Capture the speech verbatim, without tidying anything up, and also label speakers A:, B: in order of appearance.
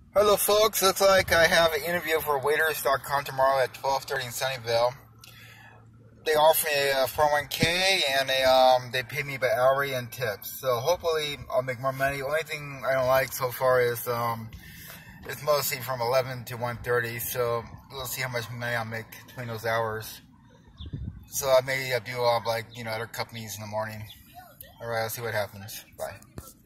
A: Hello folks, looks like I have an interview for waiters dot com tomorrow at twelve thirty in Sunnyvale. They offer me a four oh one K and they, um, they pay me by hourly and tips. So hopefully I'll make more money. The only thing I don't like so far is um, it's mostly from eleven to one thirty. So we'll see how much money I'll make between those hours. So I may do uh, like, you know, other companies in the morning. Alright, I'll see what happens. Bye.